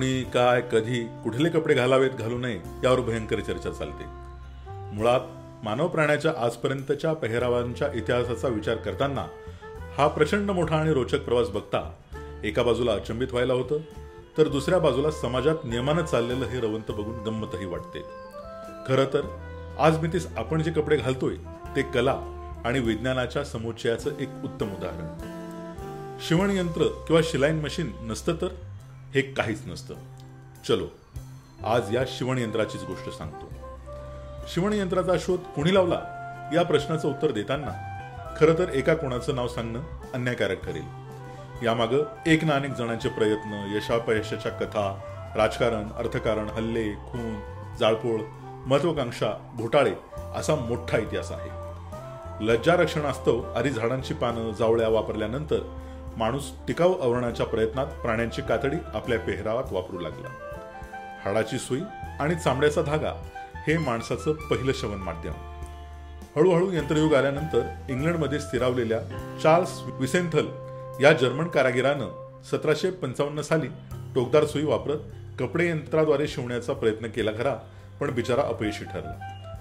कोणी, काय, कधी, कुठले कपडे घालावेत, घालू नये यावर भयंकर चर्चा चालते. मुळात मानव प्राण्याच्या आजपर्यंतच्या पेहरावांच्या इतिहासाचा विचार करताना हा प्रचंड मोठा आणि रोचक प्रवास बघता एका बाजूला अचंबित व्हायला होतं, तर दुसऱ्या बाजूला समाजात नियमानं चाललेलं हे रवंत बघून गंमतही वाटते. खरं तर आज मितीस आपण जे कपडे घालतोय ते कला आणि विज्ञानाच्या समुच्चयाचं एक उत्तम उदाहरण. शिवण यंत्र किंवा शिलाईन मशीन नसतं तर हे काहीच नसतं. चलो आज या शिवण यंत्राचीच गोष्ट सांगतो. शिवण यंत्राचा शोध कोणी लावला या प्रश्नाचं उत्तर देताना खरं तर एका कोणाचं नाव सांगणं अन्यायकारक ठरेल. यामागं एक ना अनेक जणांचे प्रयत्न, यशापयशाच्या कथा, राजकारण, अर्थकारण, हल्ले, खून, जाळपोळ, महत्वाकांक्षा, घोटाळे असा मोठा इतिहास आहे. लज्जारक्षणास्तव आधी झाडांची पानं, जावळ्या वापरल्यानंतर माणूस टिकाऊ आवरणाच्या प्रयत्नात प्राण्यांची कातडी आपल्या पेहरावात वापरू लागला. हाडाची सुई आणि चामड्याचा धागा हे माणसाचं पहिलं श्रवण माध्यम. हळूहळू यंत्रयुग आल्यानंतर इंग्लंडमध्ये स्थिरावलेल्या चार्ल्स विसेंथल या जर्मन कारागिरानं 1755 साली टोकदार सुई वापरत कपडे यंत्राद्वारे शिवण्याचा प्रयत्न केला खरा, पण बिचारा अपयशी ठरला.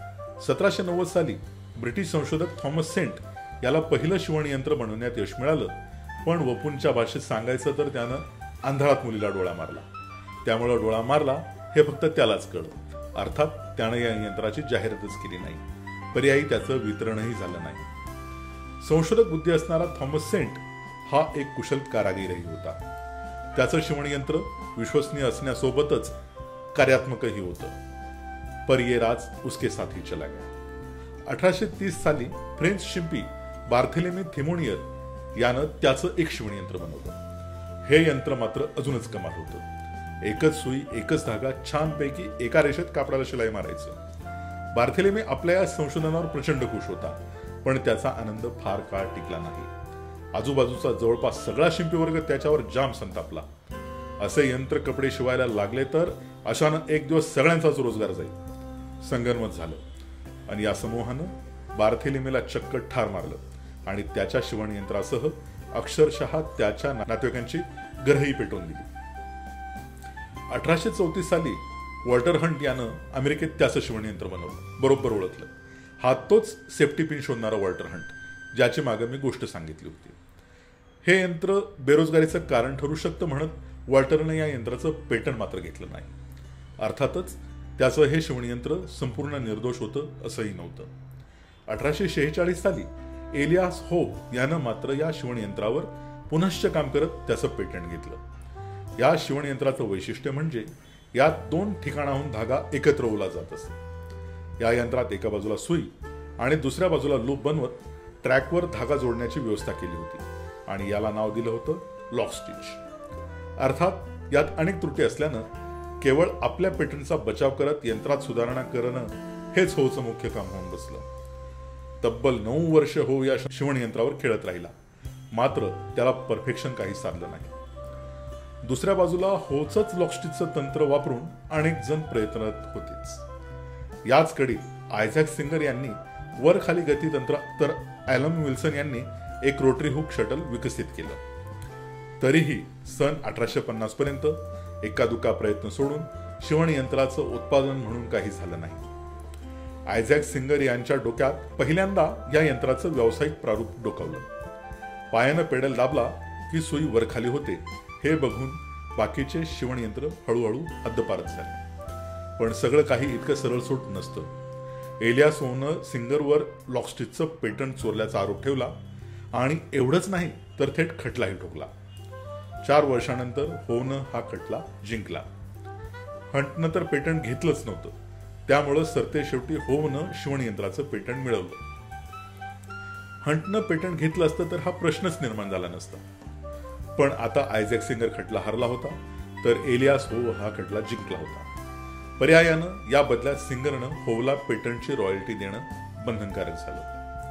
1790 साली ब्रिटिश संशोधक थॉमस सेंट याला पहिलं शिवण यंत्र बनवण्यात यश मिळालं, पण वपूंच्या भाषेत सांगायचं तर त्यानं आंधळात मुलीला डोळा मारला. त्यामुळे डोळा मारला हे फक्त त्यालाच कळलं. अर्थात त्यानं या यंत्राची जाहिरातच केली नाही. पर्यायी त्याचं वितरणही झालं नाही. संशोधक बुद्धी असणारा थॉमस सेंट हा एक कुशल कारागीरही होता. त्याचं शिवण यंत्र विश्वसनीय असण्यासोबतच कार्यात्मकही होतं. पर ये राज उसके साथ ही चला गया. 1830 साली फ्रेंच शिंपी बार्थेलेमी थिमोनियर यानं त्याचं एक शिवण यंत्र बनवलं. हे यंत्र मात्र अजूनच कमाल होतं. एकच सुई, एकच धागा, छानपैकी एका रेषेत कापडाला शिलाई मारायचं. बार्थेलेमी आपल्या या संशोधनावर प्रचंड खुश होता, पण त्याचा आनंद फार काळ टिकला नाही. आजूबाजूचा जवळपास सगळा शिंपी वर्ग त्याच्यावर जाम संतापला. असे यंत्र कपडे शिवायला लागले तर अशानं एक दिवस सगळ्यांचाच रोजगार जाईल. संगनमत झालं आणि या समूहानं बार्थेलेमीला चक्क ठार मारलं आणि त्याच्या शिवण यंत्रासह अक्षरशः त्याच्या नातेवाईकांची घरही पेटवून दिली. 1834 साली वॉल्टर हंट यानं अमेरिकेत त्याचं शिवण यंत्र बनवलं. बरोबर ओळखलं. हा तोच सेफ्टी पिन शोधणारा वॉल्टर हंट ज्याची मागे मी गोष्ट सांगितली होती. हे यंत्र बेरोजगारीचं कारण ठरू शकतं म्हणत वॉल्टरनं या यंत्राचं पेटंट मात्र घेतलं नाही. अर्थातच त्याचं हे शिवण यंत्र संपूर्ण निर्दोष होतं असंही नव्हतं. 1846 साली एलियास होप यानं मात्र या शिवण यंत्रावर पुनश्च काम करत त्याचं पेटंट घेतलं. या शिवण यंत्राचं वैशिष्ट्य म्हणजे यात 2 ठिकाणाहून धागा एकत्र ओला जात असे. या यंत्रात एका बाजूला सुई आणि दुसऱ्या बाजूला लूप बनवत ट्रॅकवर धागा जोडण्याची व्यवस्था केली होती आणि याला नाव दिलं होतं लॉक स्टिच. अर्थात यात अनेक त्रुटी असल्यानं केवळ आपल्या पेटंटचा बचाव करत यंत्रात सुधारणा करणं हेच होचं मुख्य काम होऊन बसलं. तब्बल 9 वर्ष हो या शिवण यंत्रावर खेळत राहिला, मात्र त्याला परफेक्शन काही साधलं नाही. दुसऱ्या बाजूला होचंच लॉकस्टिचचं तंत्र वापरून अनेक जण प्रयत्नरत होतेच. याच कडी आयझॅक सिंगर यांनी वर खाली गती तंत्र तर ॲलन विल्सन यांनी एक रोटरी हुक शटल विकसित केलं. तरीही सन 1850 पर्यंत एकादुका प्रयत्न सोडून शिवण यंत्राचं उत्पादन म्हणून काही झालं नाही. आयझॅक सिंगर यांच्या डोक्यात पहिल्यांदा या यंत्राचं व्यावसायिक प्रारूप डोकावलं. पायानं पेडल दाबला की सुई वर खाली होते हे बघून बाकीचे शिवण यंत्र हळूहळू हद्दपारच झाले. पण सगळं काही इतकं सरळसोट नसतं. एलियास होनं सिंगरवर लॉकस्टिचचं पेटंट चोरल्याचा आरोप ठेवला आणि एवढंच नाही तर थेट खटलाही ठोकला. 4 वर्षानंतर होनं हा खटला जिंकला. हंटनं तर पेटंट घेतलंच नव्हतं. त्यामुळं सरते शेवटी होनं शिवण यंत्राचं पेटंट मिळवलं. हंटनं पेटंट घेतलं असतं तर हा प्रश्नच निर्माण झाला नसता. पण आता आयझॅक सिंगर खटला हरला होता, तर एलियास हो हा खटला जिंकला होता. पर्यायानं या बदल्यात सिंगरनं होवला पेटंटची रॉयल्टी देणं बंधनकारक झालं.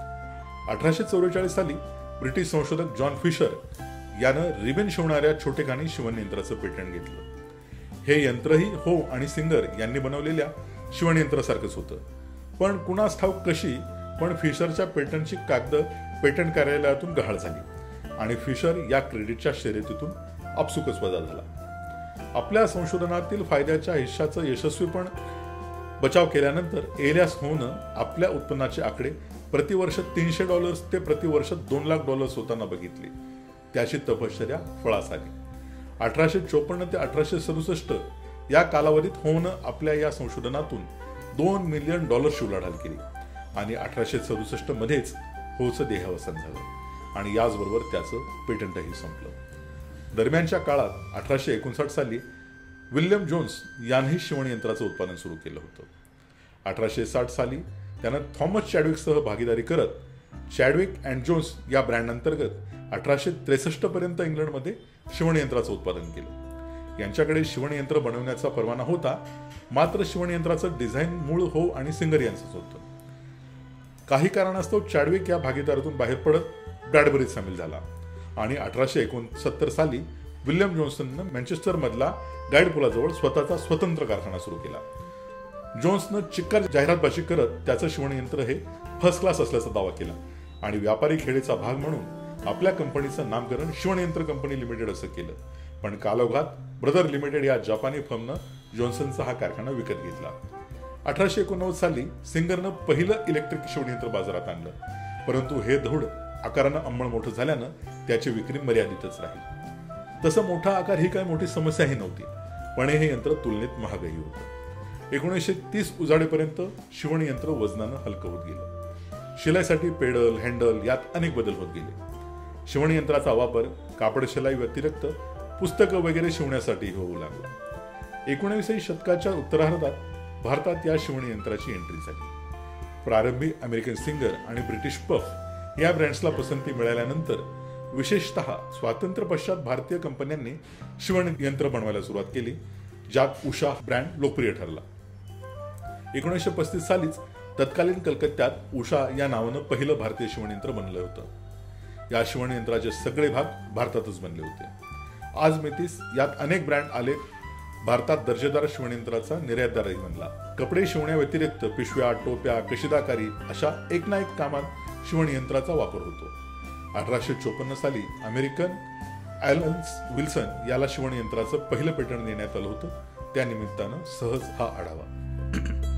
1844 साली ब्रिटिश संशोधक जॉन फिशर यानं रिबन शिवणाऱ्या छोटेखानी शिवण यंत्राचं पेटंट घेतलं. हे यंत्रही हो आणि सिंगर यांनी बनवलेल्या शिवण यंत्रासारखंच होतं. पण कुणास ठाऊक कशी पण फिशरच्या पेटंटची कागद पेटंट कार्यालयातून गहाळ झाली आणि फिशर या क्रेडिटच्या शर्यतीतून आपसुकच वजा झाला. आपल्या संशोधनातील फायद्याच्या हिश्शाचं यशस्वीपण बचाव केल्यानंतर एलियास होनं आपल्या उत्पन्नाचे आकडे प्रतिवर्ष $300 ते प्रतिवर्ष $2 लाख होताना बघितले. त्याची तपश्चर्या फळास आली. 1854 ते 1867 या कालावधीत होनं आपल्या या संशोधनातून $2 मिलियन ची उलाढाल केली आणि 1867 मध्येच होचं देहावसान झालं आणि याचबरोबर त्याचं पेटंटही संपलं. दरम्यानच्या काळात 1859 साली विल्यम जोन्स यानेही शिवणयंत्राचं उत्पादन सुरू केलं होतं. 1860 साली त्यानं थॉमस चॅडविकसह भागीदारी करत चॅडविक अँड जोन्स या ब्रँड अंतर्गत 1863 पर्यंत इंग्लंडमध्ये शिवणयंत्राचं उत्पादन केलं. यांच्याकडे शिवणयंत्र बनवण्याचा परवाना होता, मात्र शिवणयंत्राचं डिझाईन मूळ हो आणि सिंगर यांचंच होतं. काही कारणास्तव चॅडविक या भागीदारीतून बाहेर पडत ब्रॅडबरीत सामील झाला आणि 1869 साली विल्यम जोन्सननं मँचेस्टर मधला गाईड पुलाजवळ स्वतःचा स्वतंत्र कारखाना सुरू केला. जोन्सनं चिक्कार जाहिरातबाजी करत त्याचं शिवणयंत्र हे फर्स्ट क्लास असल्याचा दावा केला आणि व्यापारी खेळीचा भाग म्हणून आपल्या कंपनीचं नामकरण शिवणयंत्र कंपनी लिमिटेड असं केलं. पण कालोघात ब्रदर लिमिटेड या जपानी फर्मनं जॉन्सनचा हा कारखाना विकत घेतला. 1889 साली सिंगरनं पहिलं इलेक्ट्रिक शिवणयंत्र बाजारात आणलं, परंतु हे धूळ आकारानं अंमळ मोठं झाल्यानं त्याची विक्री मर्यादितच राहील. तसं मोठा आकार ही काही मोठी समस्याही नव्हती, पण हे यंत्र तुलनेत महागही होतं. 1930 उजाडेपर्यंत शिवणयंत्र वजनानं हलकं होत गेलं. शिलाईसाठी पेडल, हँडल यात अनेक बदल होत गेले. शिवणयंत्राचा वापर कापड शिलाई व्यतिरिक्त पुस्तकं वगैरे शिवण्यासाठी होऊ लागला. 19व्या शतकाच्या उत्तरार्धात भारतात या शिवणयंत्राची एंट्री झाली. प्रारंभी अमेरिकन सिंगर आणि ब्रिटिश पफ या ब्रँड्सला पसंती मिळाल्यानंतर विशेषतः स्वातंत्र्य पश्चात भारतीय कंपन्यांनी शिवणयंत्र बनवायला सुरुवात केली, ज्यात उषा ब्रँड लोकप्रिय ठरला. 1935 सालीच तत्कालीन कलकत्त्यात उषा या नावानं पहिलं भारतीय शिवणयंत्र बनलं होतं. या शिवणयंत्राचे सगळे भाग भारतातच बनले होते. आज मितीस यात अनेक ब्रँड आले. भारतात दर्जेदार शिवणयंत्राचा निर्यातदारही बनला. कपडे शिवण्याव्यतिरिक्त पिशव्या, टोप्या, कशिदाकारी अशा एक ना एक कामात शिवणयंत्राचा वापर होतो. 1854 साली अमेरिकन ॲलन्स विल्सन याला शिवणयंत्राचं पहिलं पेटंट देण्यात आलं होतं. त्या निमित्तानं सहज हा आढावा.